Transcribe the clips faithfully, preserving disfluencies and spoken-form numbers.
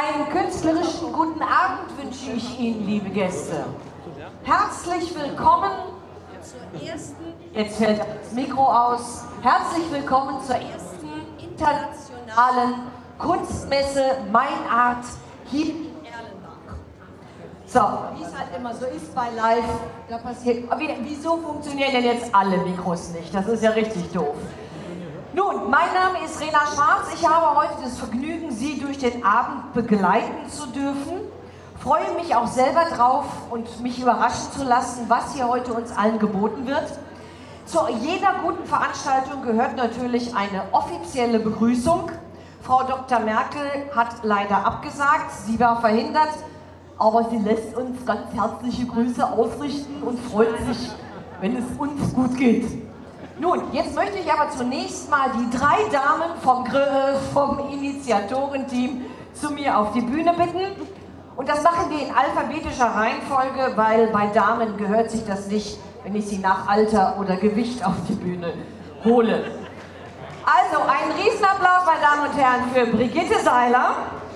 Einen künstlerischen guten Abend wünsche ich Ihnen, liebe Gäste. Herzlich willkommen zur ersten, jetzt fällt das Mikro aus, herzlich willkommen zur ersten internationalen Kunstmesse Mein Art hier in Erlenbach. So, wie es halt immer so ist bei Live, da passiert, wieso funktionieren denn jetzt alle Mikros nicht? Das ist ja richtig doof. Nun, mein Name ist Rena Schwarz. Ich habe heute das Vergnügen, Sie durch den Abend begleiten zu dürfen. Freue mich auch selber drauf und mich überraschen zu lassen, was hier heute uns allen geboten wird. Zu jeder guten Veranstaltung gehört natürlich eine offizielle Begrüßung. Frau Doktor Merkel hat leider abgesagt, sie war verhindert, aber sie lässt uns ganz herzliche Grüße ausrichten und freut sich, wenn es uns gut geht. Nun, jetzt möchte ich aber zunächst mal die drei Damen vom, vom Initiatorenteam zu mir auf die Bühne bitten. Und das machen wir in alphabetischer Reihenfolge, weil bei Damen gehört sich das nicht, wenn ich sie nach Alter oder Gewicht auf die Bühne hole. Also, einen Riesenapplaus, meine Damen und Herren, für Brigitte Seiler,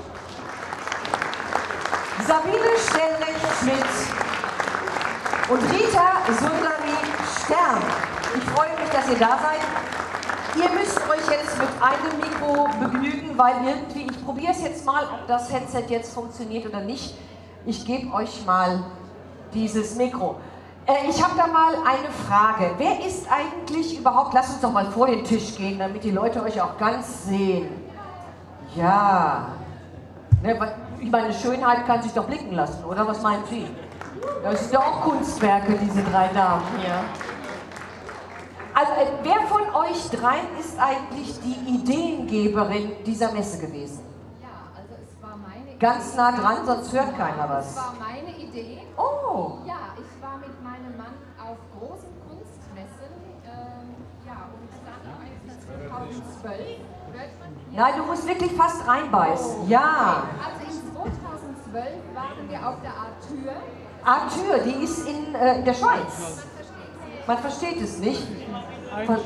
Sabine Stellrecht-Schmidt und Rita Sundari Stern. Ich freue mich, dass ihr da seid. Ihr müsst euch jetzt mit einem Mikro begnügen, weil irgendwie, ich probiere es jetzt mal, ob das Headset jetzt funktioniert oder nicht. Ich gebe euch mal dieses Mikro. Äh, ich habe da mal eine Frage. Wer ist eigentlich überhaupt, lasst uns doch mal vor den Tisch gehen, damit die Leute euch auch ganz sehen. Ja. Ne, ich meine, Schönheit kann sich doch blicken lassen, oder? Was meinen Sie? Das sind ja auch Kunstwerke, diese drei Damen hier. Also, wer von euch dreien ist eigentlich die Ideengeberin dieser Messe gewesen? Ja, also es war meine Idee. Ganz nah dran, sonst hört keiner was. Es war meine Idee. Oh! Ja, ich war mit meinem Mann auf großen Kunstmessen. Ähm, ja, und dann zweitausendzwölf. Hört man hier? Nein, du musst wirklich fast reinbeißen. Oh. Ja. Also in zweitausendzwölf waren wir auf der Arthur. Arthur, die ist in, äh, in der Schweiz. Man versteht es nicht. Von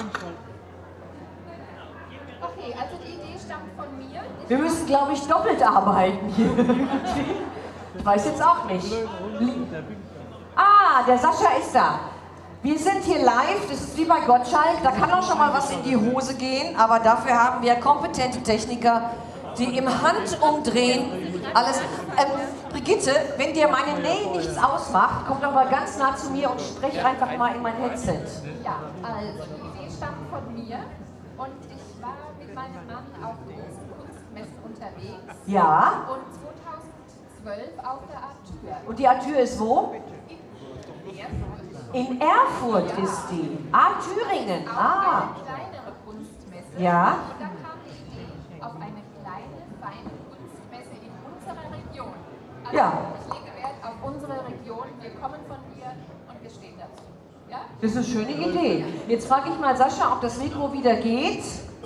Okay, also die Idee stammt von mir. Ich Wir müssen, glaube ich, doppelt arbeiten hier. Ich weiß jetzt auch nicht. Ah, der Sascha ist da. Wir sind hier live, das ist wie bei Gottschalk, da kann auch schon mal was in die Hose gehen, aber dafür haben wir kompetente Techniker, die im Handumdrehen alles... Ähm, Brigitte, wenn dir meine Nähe nichts ausmacht, komm doch mal ganz nah zu mir und sprech einfach mal in mein Headset. Ja, also die Idee stammt von mir und ich war mit meinem Mann auf großen Kunstmessen unterwegs. Ja. Und zweitausendzwölf auf der Arthur. Und die Arthur ist wo? In Erfurt. In Erfurt ist die. Ah, Thüringen. Auch Ah. eine kleinere Kunstmesse. Ja. Und da kam die Idee auf eine kleine, feine Kunstmesse in unserer Region. Also Ja. ich lege Wert auf unsere Region. Wir kommen von hier und wir stehen dazu. Ja? Das ist eine schöne Idee. Jetzt frage ich mal Sascha, ob das Mikro wieder geht.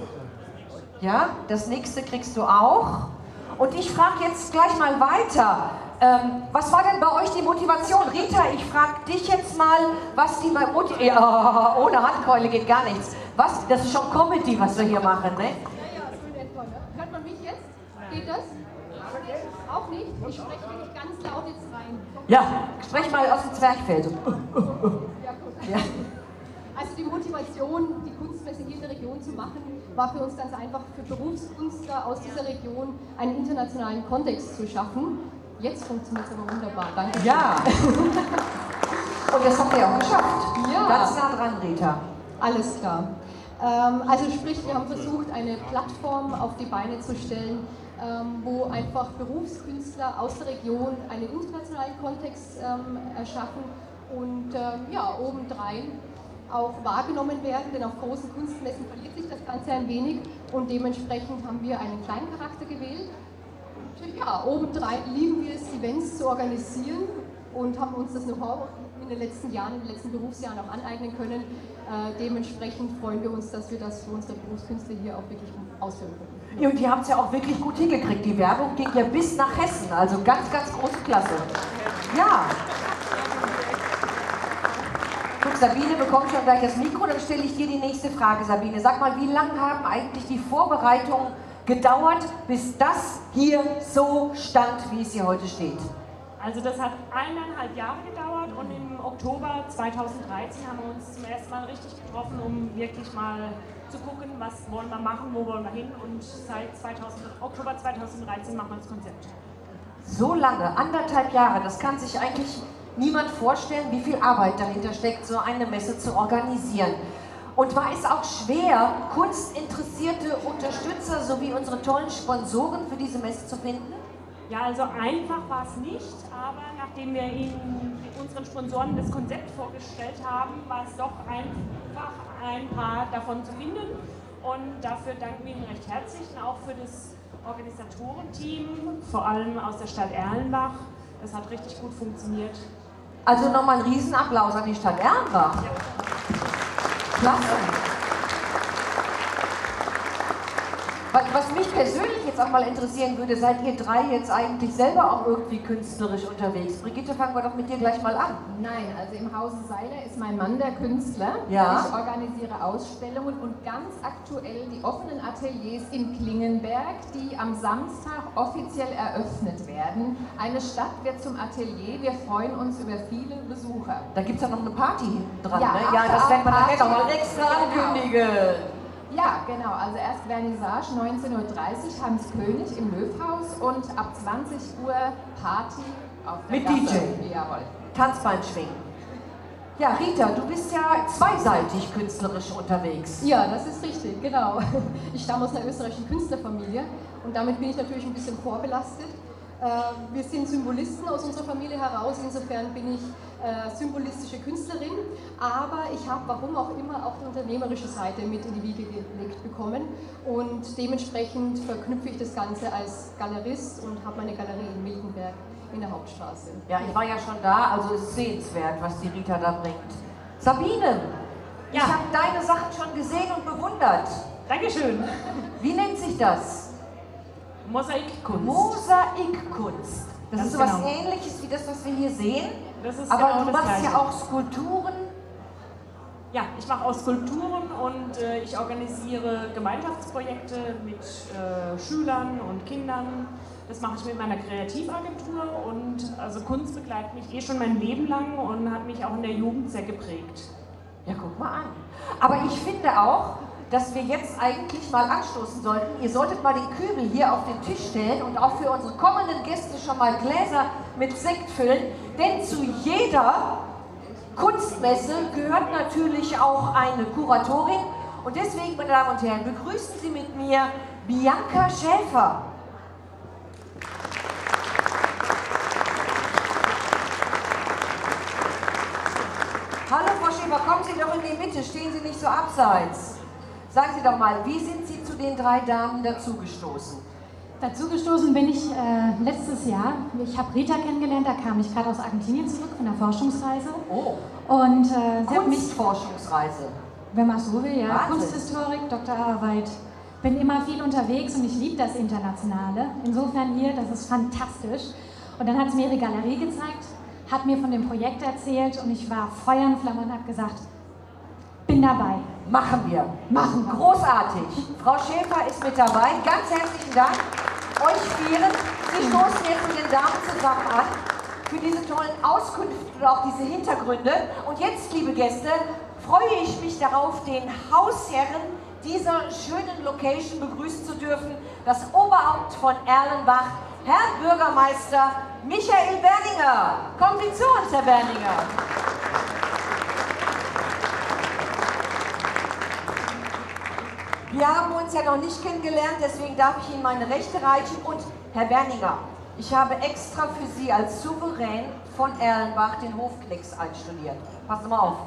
Ja, das nächste kriegst du auch. Und ich frage jetzt gleich mal weiter. Ähm, was war denn bei euch die Motivation? Rita, ich frage dich jetzt mal, was die Motivation... Ja, ohne Handkeule geht gar nichts. Was? Das ist schon Comedy, was wir hier machen, ne? Ja, ja, so in etwa, ne? Hört man mich jetzt? Geht das? Auch nicht? Ich spreche wirklich ganz laut jetzt rein. Ja, sprech mal aus dem Zwerchfell. Ja, gut. Ja. Also die Motivation, die Kunstmesse hier in der Region zu machen, war für uns ganz einfach, für Berufskünstler aus dieser Region einen internationalen Kontext zu schaffen. Jetzt funktioniert es aber wunderbar, danke. Ja. Und das habt ihr auch geschafft. Ja. Ganz nah dran, Rita. Alles klar. Ähm, also sprich, wir haben versucht, eine Plattform auf die Beine zu stellen, ähm, wo einfach Berufskünstler aus der Region einen internationalen Kontext ähm, erschaffen und ähm, ja, obendrein auch wahrgenommen werden, denn auf großen Kunstmessen verliert sich das Ganze ein wenig und dementsprechend haben wir einen kleinen Charakter gewählt. Und ja, obendrein lieben wir es, Events zu organisieren und haben uns das Know-how in den letzten Jahren, in den letzten Berufsjahren auch aneignen können. Äh, dementsprechend freuen wir uns, dass wir das für unsere Berufskünstler hier auch wirklich ausführen können. Ja, und ihr habt es ja auch wirklich gut hingekriegt. Die Werbung ging ja bis nach Hessen, also ganz, ganz große Klasse. Ja. Guck, Sabine bekommt schon gleich das Mikro, dann stelle ich dir die nächste Frage, Sabine. Sag mal, wie lange haben eigentlich die Vorbereitungen gedauert, bis das hier so stand, wie es hier heute steht? Also das hat eineinhalb Jahre gedauert und im Oktober zweitausenddreizehn haben wir uns zum ersten Mal richtig getroffen, um wirklich mal zu gucken, was wollen wir machen, wo wollen wir hin, und seit zweitausend, Oktober zweitausenddreizehn machen wir das Konzept. So lange, anderthalb Jahre, das kann sich eigentlich niemand vorstellen, wie viel Arbeit dahinter steckt, so eine Messe zu organisieren. Und war es auch schwer, kunstinteressierte Unterstützer sowie unsere tollen Sponsoren für diese Messe zu finden? Ja, also einfach war es nicht, aber nachdem wir Ihnen, unseren Sponsoren, das Konzept vorgestellt haben, war es doch einfach, ein paar davon zu finden. Und dafür danken wir Ihnen recht herzlich, und auch für das Organisatorenteam, vor allem aus der Stadt Erlenbach. Das hat richtig gut funktioniert. Also nochmal einen Riesenapplaus an die Stadt Erlenbach. Ja. Klasse. Was mich persönlich jetzt auch mal interessieren würde, seid ihr drei jetzt eigentlich selber auch irgendwie künstlerisch unterwegs? Brigitte, fangen wir doch mit dir gleich mal an. Nein, also im Hause Seiler ist mein Mann der Künstler. Ja. Ich organisiere Ausstellungen und ganz aktuell die offenen Ateliers in Klingenberg, die am Samstag offiziell eröffnet werden. Eine Stadt wird zum Atelier. Wir freuen uns über viele Besucher. Da gibt es ja noch eine Party hinten dran, Ja, ne? Ja, das werden wir nachher Party. noch mal extra Genau. ankündigen. Ja, genau. Also erst Vernissage neunzehn Uhr dreißig, Hans König im Löwhaus, und ab zwanzig Uhr Party auf der Mit Gasse. D J. Jawohl. Tanzbein schwingen. Ja, Rita, du bist ja zweiseitig künstlerisch unterwegs. Ja, das ist richtig, genau. Ich stamme aus einer österreichischen Künstlerfamilie und damit bin ich natürlich ein bisschen vorbelastet. Wir sind Symbolisten aus unserer Familie heraus, insofern bin ich symbolistische Künstlerin, aber ich habe, warum auch immer, auch die unternehmerische Seite mit in die Wiege gelegt bekommen, und dementsprechend verknüpfe ich das Ganze als Galerist und habe meine Galerie in Miltenberg in der Hauptstraße. Ja, ich war ja schon da, also es ist sehenswert, was die Rita da bringt. Sabine, Ja. ich habe deine Sachen schon gesehen und bewundert. Dankeschön. Wie nennt sich das? Mosaikkunst. Mosaikkunst. Das Ganz ist sowas genau. Ähnliches wie das, was wir hier sehen. Das ist Aber genau du das machst Gleiche. ja auch Skulpturen. Ja, ich mache auch Skulpturen und äh, ich organisiere Gemeinschaftsprojekte mit äh, Schülern und Kindern. Das mache ich mit meiner Kreativagentur, und also Kunst begleitet mich eh schon mein Leben lang und hat mich auch in der Jugend sehr geprägt. Ja, guck mal an. Aber ich finde auch, dass wir jetzt eigentlich mal anstoßen sollten. Ihr solltet mal den Kübel hier auf den Tisch stellen und auch für unsere kommenden Gäste schon mal Gläser mit Sekt füllen. Denn zu jeder Kunstmesse gehört natürlich auch eine Kuratorin. Und deswegen, meine Damen und Herren, begrüßen Sie mit mir Bianca Schäfer. Hallo Frau Schäfer, kommen Sie doch in die Mitte, stehen Sie nicht so abseits. Sagen Sie doch mal, wie sind Sie zu den drei Damen dazugestoßen? Dazugestoßen bin ich äh, letztes Jahr. Ich habe Rita kennengelernt, da kam ich gerade aus Argentinien zurück von der Forschungsreise. Oh, Und äh, sie hat mich, Kunstforschungsreise. wenn man so will, ja, Wahnsinn. Kunsthistorik, Doktorarbeit. Bin immer viel unterwegs und ich liebe das Internationale. Insofern hier, das ist fantastisch. Und dann hat sie mir ihre Galerie gezeigt, hat mir von dem Projekt erzählt und ich war Feuer und Flamme und habe gesagt, bin dabei. Machen wir. Machen wir. Großartig. Frau Schäfer ist mit dabei. Ganz herzlichen Dank euch vieren. Sie stoßen jetzt mit den Damen zusammen an für diese tollen Auskünfte und auch diese Hintergründe. Und jetzt, liebe Gäste, freue ich mich darauf, den Hausherren dieser schönen Location begrüßen zu dürfen. Das Oberhaupt von Erlenbach, Herr Bürgermeister Michael Berninger. Kommen Sie zu uns, Herr Berninger. Wir haben uns ja noch nicht kennengelernt, deswegen darf ich Ihnen meine Rechte reichen. Und Herr Berninger, ich habe extra für Sie als Souverän von Erlenbach den Hofknicks einstudiert. Passen Sie mal auf.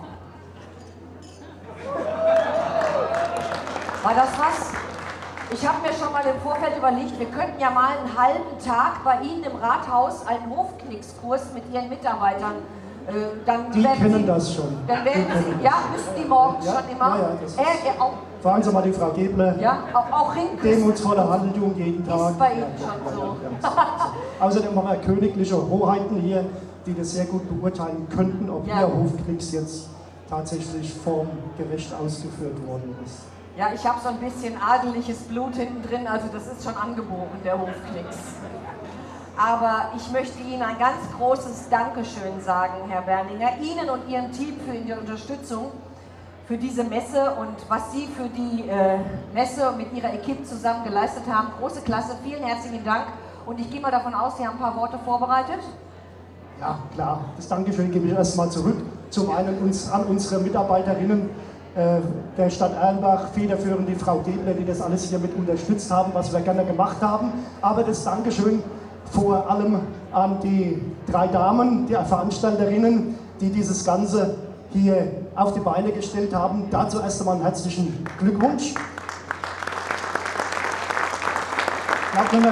War das was? Ich habe mir schon mal im Vorfeld überlegt, wir könnten ja mal einen halben Tag bei Ihnen im Rathaus einen Hofknickskurs mit Ihren Mitarbeitern. Äh, dann Die werden kennen Sie, das schon. Dann werden Die Sie, kennen ja, das. müssen die morgens Ja, schon immer. ja, ja, das ist- äh, äh, auch, Fragen Sie mal die Frau Gebler. ja, auch, auch hinküssen. Demutsvolle Handlung jeden Tag. Ist bei Ihnen Ja, schon ja, so. ja, ja. Außerdem haben wir königliche Hoheiten hier, die das sehr gut beurteilen könnten, ob Ja. Ihr Hofknicks jetzt tatsächlich formgerecht ausgeführt worden ist. Ja, ich habe so ein bisschen adeliges Blut hinten drin, also das ist schon angeboren, der Hofknicks. Aber ich möchte Ihnen ein ganz großes Dankeschön sagen, Herr Berninger, Ihnen und Ihrem Team für die Unterstützung für diese Messe und was Sie für die äh, Messe mit Ihrer Equipe zusammen geleistet haben. Große Klasse, vielen herzlichen Dank. Und ich gehe mal davon aus, Sie haben ein paar Worte vorbereitet. Ja, klar. Das Dankeschön gebe ich erstmal zurück. Zum einen uns, an unsere Mitarbeiterinnen äh, der Stadt Erlenbach, federführend die Frau Gebler, die das alles hier mit unterstützt haben, was wir gerne gemacht haben. Aber das Dankeschön vor allem an die drei Damen, die Veranstalterinnen, die dieses Ganze hier auf die Beine gestellt haben. Dazu erst einmal einen herzlichen Glückwunsch. Ja, wenn, man,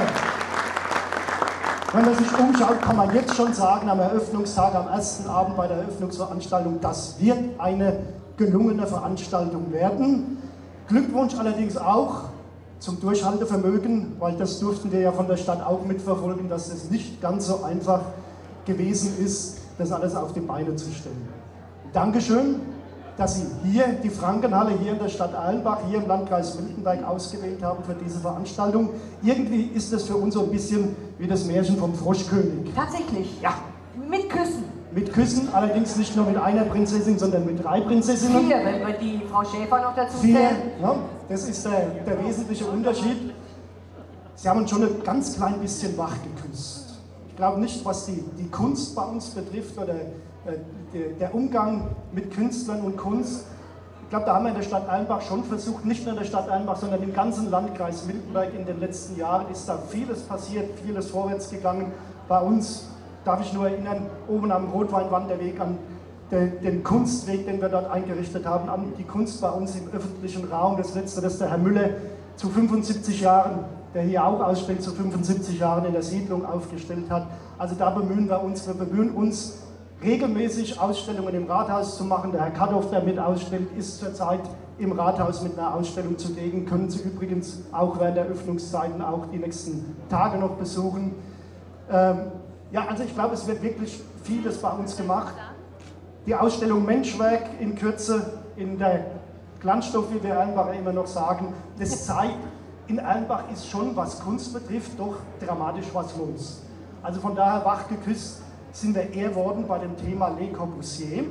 wenn man sich umschaut, kann man jetzt schon sagen, am Eröffnungstag, am ersten Abend bei der Eröffnungsveranstaltung, das wird eine gelungene Veranstaltung werden. Glückwunsch allerdings auch zum Durchhaltevermögen, weil das durften wir ja von der Stadt auch mitverfolgen, dass es nicht ganz so einfach gewesen ist, das alles auf die Beine zu stellen. Dankeschön, dass Sie hier die Frankenhalle hier in der Stadt Erlenbach, hier im Landkreis Miltenberg ausgewählt haben für diese Veranstaltung. Irgendwie ist das für uns so ein bisschen wie das Märchen vom Froschkönig. Tatsächlich, ja. Mit Küssen. Mit Küssen, allerdings nicht nur mit einer Prinzessin, sondern mit drei Prinzessinnen. Vier, wenn wir die Frau Schäfer noch dazu Vier, zählen. ja, das ist der, der wesentliche Unterschied. Sie haben uns schon ein ganz klein bisschen wach geküsst. Ich glaube nicht, was die, die Kunst bei uns betrifft oder äh, der, der Umgang mit Künstlern und Kunst. Ich glaube, da haben wir in der Stadt Erlenbach schon versucht, nicht nur in der Stadt Erlenbach, sondern im ganzen Landkreis Miltenberg in den letzten Jahren ist da vieles passiert, vieles vorwärts gegangen. Bei uns darf ich nur erinnern, oben am Rotweinwanderweg an den, den Kunstweg, den wir dort eingerichtet haben, an die Kunst bei uns im öffentlichen Raum. Das letzte, das der Herr Müller zu fünfundsiebzig Jahren, der hier auch ausstellt, zu fünfundsiebzig Jahren in der Siedlung aufgestellt hat. Also da bemühen wir uns, wir bemühen uns regelmäßig Ausstellungen im Rathaus zu machen. Der Herr Kadow, der mit ausstellt, ist zurzeit im Rathaus mit einer Ausstellung zugegen. Können Sie übrigens auch während der Öffnungszeiten auch die nächsten Tage noch besuchen. Ähm, ja, also ich glaube, es wird wirklich vieles bei uns gemacht. Die Ausstellung Menschwerk in Kürze in der Glanzstoff, wie wir Erlenbacher immer noch sagen, das zeigt, in Erlenbach ist schon, was Kunst betrifft, doch dramatisch was los. Also von daher wach geküsst sind wir eher worden bei dem Thema Le Corbusier.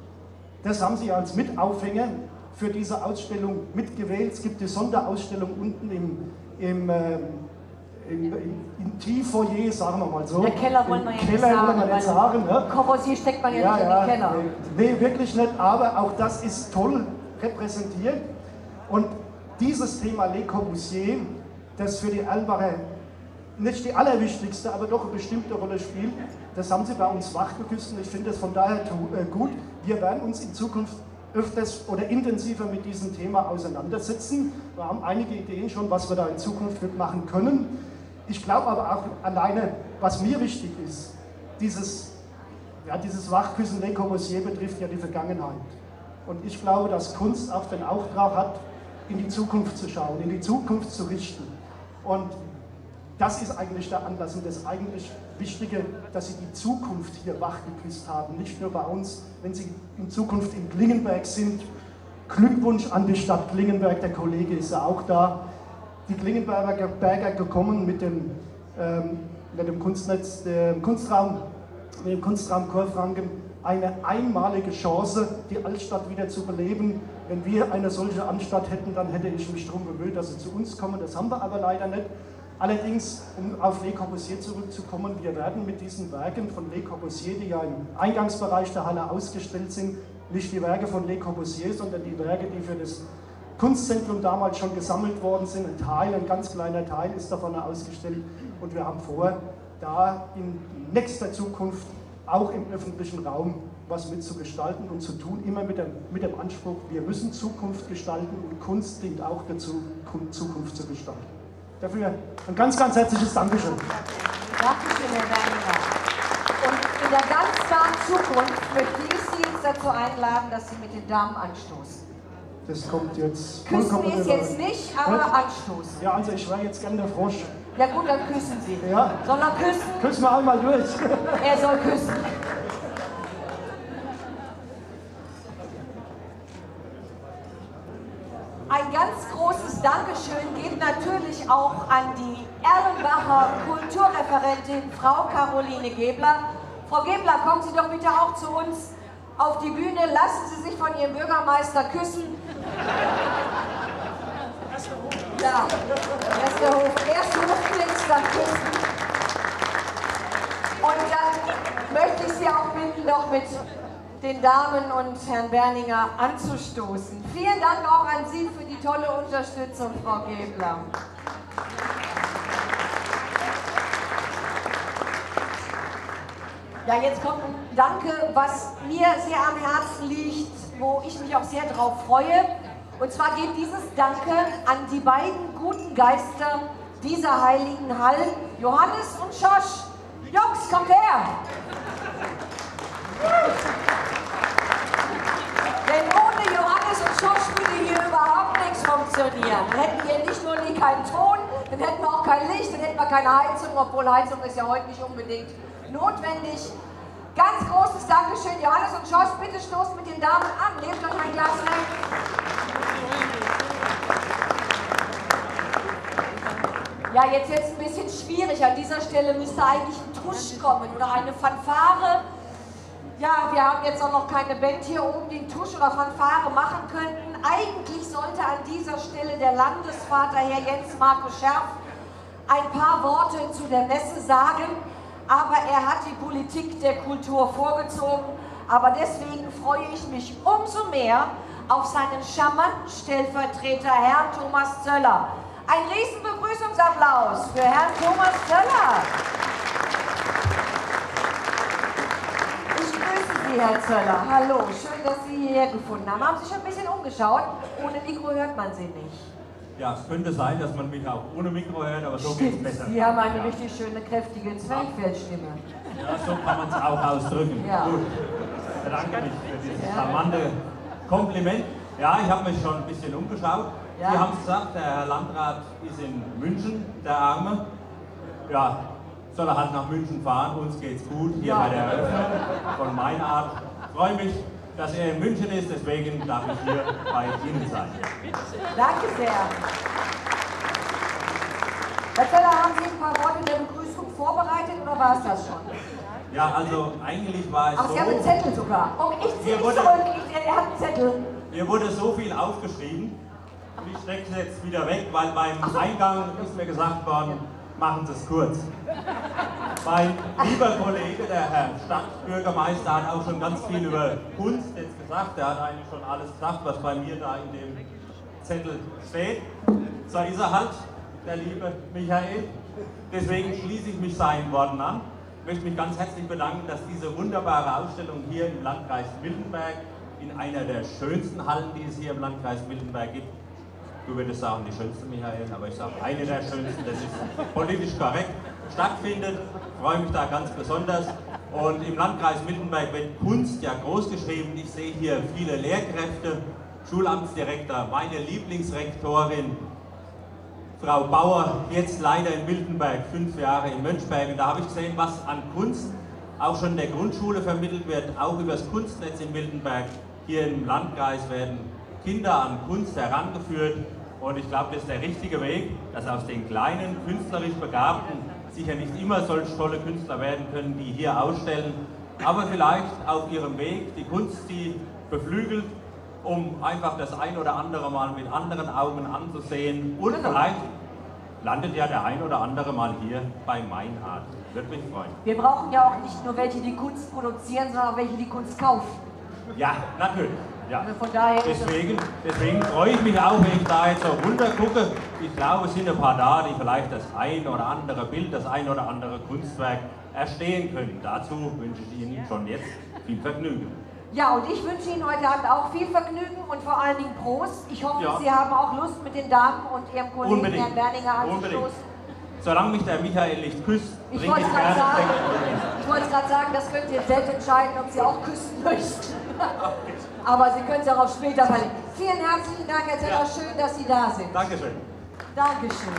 Das haben Sie als Mitaufhänger für diese Ausstellung mitgewählt. Es gibt die Sonderausstellung unten im, im, äh, im, im, im Tieffoyer, sagen wir mal so. Der Keller wollen wir ja Keller nicht sagen. wollen wir nicht sagen, ne? Corbusier steckt man ja, Ja, nicht ja, in den Keller. nee, nee, wirklich nicht, aber auch das ist toll repräsentiert. Und dieses Thema Le Corbusier, das für die Erlenbacher nicht die allerwichtigste, aber doch eine bestimmte Rolle spielt, das haben Sie bei uns wachgeküsst und ich finde es von daher gut. Wir werden uns in Zukunft öfters oder intensiver mit diesem Thema auseinandersetzen. Wir haben einige Ideen schon, was wir da in Zukunft mitmachen können. Ich glaube aber auch alleine, was mir wichtig ist, dieses, ja, dieses Wachküssen Le Corbusier betrifft ja die Vergangenheit. Und ich glaube, dass Kunst auch den Auftrag hat, in die Zukunft zu schauen, in die Zukunft zu richten. Und das ist eigentlich der Anlass und das eigentlich Wichtige, dass Sie die Zukunft hier wachgeküsst haben. Nicht nur bei uns, wenn Sie in Zukunft in Klingenberg sind. Glückwunsch an die Stadt Klingenberg, der Kollege ist ja auch da. Die Klingenberger Berger gekommen mit dem, ähm, mit dem Kunstnetz, dem Kunstraum, mit dem Kunstraum Chorfranken. Eine einmalige Chance, die Altstadt wieder zu beleben. Wenn wir eine solche Anstatt hätten, dann hätte ich mich darum bemüht, dass sie zu uns kommen. Das haben wir aber leider nicht. Allerdings, um auf Le Corbusier zurückzukommen, wir werden mit diesen Werken von Le Corbusier, die ja im Eingangsbereich der Halle ausgestellt sind, nicht die Werke von Le Corbusier, sondern die Werke, die für das Kunstzentrum damals schon gesammelt worden sind. Ein Teil, ein ganz kleiner Teil ist davon ausgestellt und wir haben vor, da in nächster Zukunft auch im öffentlichen Raum was mitzugestalten und zu tun, immer mit dem, mit dem Anspruch, wir müssen Zukunft gestalten und Kunst dient auch dazu, Zukunft zu gestalten. Dafür ein ganz, ganz herzliches Dankeschön. Dankeschön, Herr Berninger. Und in der ganz nahen Zukunft möchte ich Sie jetzt dazu einladen, dass Sie mit den Damen anstoßen. Das kommt jetzt Küssen vollkommen ist über- jetzt nicht, aber Ja? anstoßen. Ja, also ich wäre jetzt gerne der Frosch. Ja gut, dann küssen Sie. Ja. Soll er küssen? Küssen wir einmal durch. Er soll küssen. Ein ganz natürlich auch an die Erlenbacher Kulturreferentin Frau Caroline Gebler. Frau Gebler, kommen Sie doch bitte auch zu uns auf die Bühne. Lassen Sie sich von Ihrem Bürgermeister küssen. Ja, erster Hof, erst Hofklicks, dann küssen. Und dann möchte ich Sie auch bitten, noch mit den Damen und Herrn Berninger anzustoßen. Vielen Dank auch an Sie für die tolle Unterstützung, Frau Gebler. Ja, jetzt kommt ein Danke, was mir sehr am Herzen liegt, wo ich mich auch sehr drauf freue. Und zwar geht dieses Danke an die beiden guten Geister dieser heiligen Hallen, Johannes und Schorsch. Jungs, kommt her! Denn ohne Johannes und Schorsch würde hier überhaupt nichts funktionieren. Dann hätten wir nicht nur nie keinen Ton, dann hätten wir auch kein Licht, dann hätten wir keine Heizung, obwohl Heizung ist ja heute nicht unbedingt notwendig. Ganz großes Dankeschön, Johannes und Schorsch, bitte stoßt mit den Damen an. Nehmt euch ein Glas weg. Ja, jetzt wird es ein bisschen schwierig. An dieser Stelle müsste eigentlich ein Tusch kommen oder eine Fanfare. Ja, wir haben jetzt auch noch keine Band hier oben, die einen Tusch oder Fanfare machen könnten. Eigentlich sollte an dieser Stelle der Landesvater, Herr Jens Marco Scherf, ein paar Worte zu der Messe sagen. Aber er hat die Politik der Kultur vorgezogen. Aber deswegen freue ich mich umso mehr auf seinen charmanten Stellvertreter, Herrn Thomas Zöller. Ein riesen Begrüßungsapplaus für Herrn Thomas Zöller. Ich grüße Sie, Herr Zöller. Hallo, schön, dass Sie hierher gefunden haben. Haben Sie schon ein bisschen umgeschaut? Ohne Mikro hört man Sie nicht. Ja, es könnte sein, dass man mich auch ohne Mikro hört, aber so geht es besser. Sie haben eine ja. richtig schöne, kräftige Zwerchfellstimme. Ja, so kann man es auch ausdrücken. Ja. Gut, ich bedanke mich für dieses ja. charmante Kompliment. Ja, ich habe mich schon ein bisschen umgeschaut. Ja. Sie haben es gesagt, der Herr Landrat ist in München, der Arme. Ja, soll er halt nach München fahren, uns geht's gut hier ja. bei der Eröffnung von Meinart. Ich freue mich, dass er in München ist, deswegen darf ich hier bei Ihnen sein. Danke sehr. Herr Zöller, haben Sie ein paar Worte der Begrüßung vorbereitet oder war es das schon? Ja, also eigentlich war es Ach, so... Sie haben einen Zettel sogar. Oh, ich ziehe mich zurück, ich, er hat einen Zettel. Mir wurde so viel aufgeschrieben und ich stecke es jetzt wieder weg, weil beim so. Eingang ist mir gesagt worden, machen Sie es kurz. Mein lieber Kollege, der Herr Stadtbürgermeister, hat auch schon ganz viel über Kunst jetzt gesagt. Er hat eigentlich schon alles gesagt, was bei mir da in dem Zettel steht. So ist er halt, der liebe Michael. Deswegen schließe ich mich seinen Worten an. Ich möchte mich ganz herzlich bedanken, dass diese wunderbare Ausstellung hier im Landkreis Miltenberg, in einer der schönsten Hallen, die es hier im Landkreis Miltenberg gibt, du würdest sagen, die schönste, Michael, aber ich sage eine der schönsten, das ist politisch korrekt, stattfindet. Ich freue mich da ganz besonders. Und im Landkreis Miltenberg wird Kunst ja groß geschrieben. Ich sehe hier viele Lehrkräfte, Schulamtsdirektor, meine Lieblingsrektorin, Frau Bauer, jetzt leider in Miltenberg, fünf Jahre in Mönchberg. Und da habe ich gesehen, was an Kunst auch schon in der Grundschule vermittelt wird, auch über das Kunstnetz in Miltenberg. Hier im Landkreis werden Kinder an Kunst herangeführt. Und ich glaube, das ist der richtige Weg, dass aus den kleinen, künstlerisch Begabten sicher nicht immer solch tolle Künstler werden können, die hier ausstellen, aber vielleicht auf ihrem Weg die Kunst, die beflügelt, um einfach das ein oder andere mal mit anderen Augen anzusehen. Und vielleicht landet ja der ein oder andere mal hier bei Meinart. Würde mich freuen. Wir brauchen ja auch nicht nur welche, die Kunst produzieren, sondern auch welche, die Kunst kaufen. Ja, natürlich. Ja. Also von daher deswegen, deswegen freue ich mich auch, wenn ich da jetzt so runter gucke. Ich glaube, es sind ein paar da, die vielleicht das ein oder andere Bild, das ein oder andere Kunstwerk erstehen können. Dazu wünsche ich Ihnen schon jetzt viel Vergnügen. Ja, und ich wünsche Ihnen heute Abend auch viel Vergnügen und vor allen Dingen Prost. Ich hoffe, ja. Sie haben auch Lust, mit den Damen und Ihrem Kollegen Unbedingt. Herrn Berninger anzustoßen. Solange mich der Michael nicht küsst, ich trinke ich gerne. Sagen, ich wollte gerade sagen, das könnt ihr selbst entscheiden, ob Sie auch küssen möchten. Aber Sie können es auch auf später verlegen. Vielen herzlichen Dank, Herr Zeller. Ja. Schön, dass Sie da sind. Dankeschön. Dankeschön.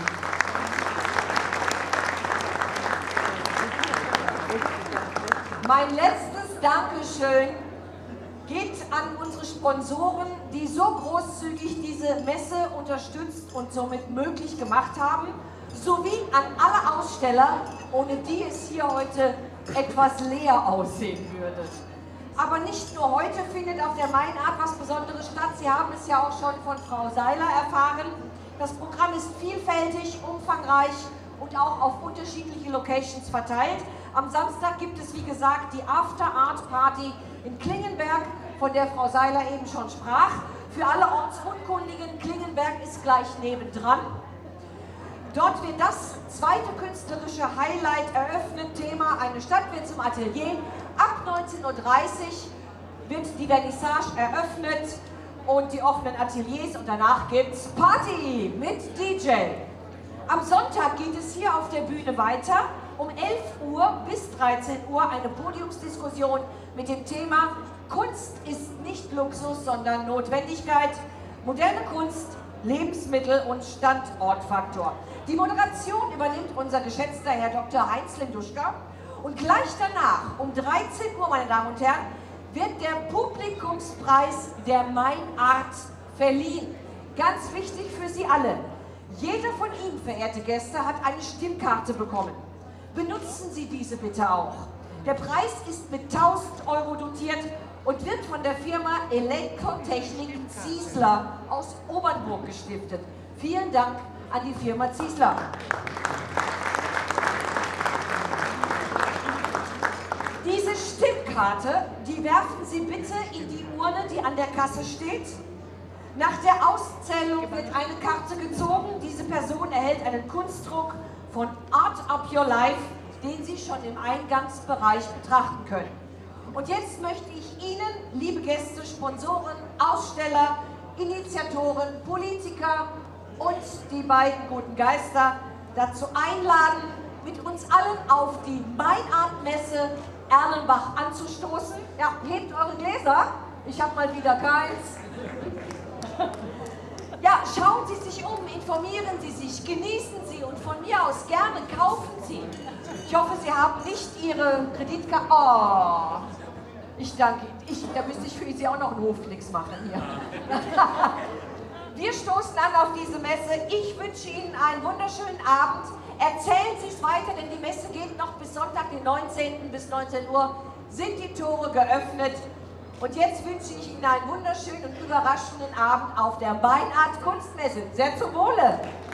Mein letztes Dankeschön geht an unsere Sponsoren, die so großzügig diese Messe unterstützt und somit möglich gemacht haben, sowie an alle Aussteller, ohne die es hier heute etwas leer aussehen würde. Aber nicht nur heute findet auf der Mainart was Besonderes statt. Sie haben es ja auch schon von Frau Seiler erfahren. Das Programm ist vielfältig, umfangreich und auch auf unterschiedliche Locations verteilt. Am Samstag gibt es, wie gesagt, die After Art Party in Klingenberg, von der Frau Seiler eben schon sprach. Für alle Ortsunkundigen, Klingenberg ist gleich nebendran. Dort wird das zweite künstlerische Highlight eröffnet, Thema Eine Stadt wird zum Atelier. Ab neunzehn Uhr dreißig wird die Vernissage eröffnet und die offenen Ateliers und danach gibt es Party mit D J. Am Sonntag geht es hier auf der Bühne weiter. Um elf Uhr bis dreizehn Uhr eine Podiumsdiskussion mit dem Thema Kunst ist nicht Luxus, sondern Notwendigkeit. Moderne Kunst, Lebensmittel und Standortfaktor. Die Moderation übernimmt unser geschätzter Herr Doktor Heinz Linduschka. Und gleich danach, um dreizehn Uhr, meine Damen und Herren, wird der Publikumspreis der Mainart verliehen. Ganz wichtig für Sie alle. Jeder von Ihnen, verehrte Gäste, hat eine Stimmkarte bekommen. Benutzen Sie diese bitte auch. Der Preis ist mit tausend Euro dotiert und wird von der Firma Elektrotechnik Ziesler aus Obernburg gestiftet. Vielen Dank an die Firma Ziesler. Diese Stimmkarte, die werfen Sie bitte in die Urne, die an der Kasse steht. Nach der Auszählung wird eine Karte gezogen. Diese Person erhält einen Kunstdruck von Art Up Your Life, den Sie schon im Eingangsbereich betrachten können. Und jetzt möchte ich Ihnen, liebe Gäste, Sponsoren, Aussteller, Initiatoren, Politiker und die beiden guten Geister dazu einladen, mit uns allen auf die Mainart-Messe Erlenbach anzustoßen. Ja, hebt eure Gläser. Ich habe mal wieder keins. Ja, schauen Sie sich um, informieren Sie sich, genießen Sie und von mir aus gerne kaufen Sie. Ich hoffe, Sie haben nicht Ihre Kreditkarte. Oh, ich danke Ihnen. Ich, da müsste ich für Sie auch noch einen Hofknicks machen hier. Wir stoßen an auf diese Messe. Ich wünsche Ihnen einen wunderschönen Abend. Erzählen Sie es weiter, denn die Messe geht noch bis Sonntag, den neunzehnten bis neunzehn Uhr sind die Tore geöffnet. Und jetzt wünsche ich Ihnen einen wunderschönen und überraschenden Abend auf der Mainart Kunstmesse. Sehr zum Wohle!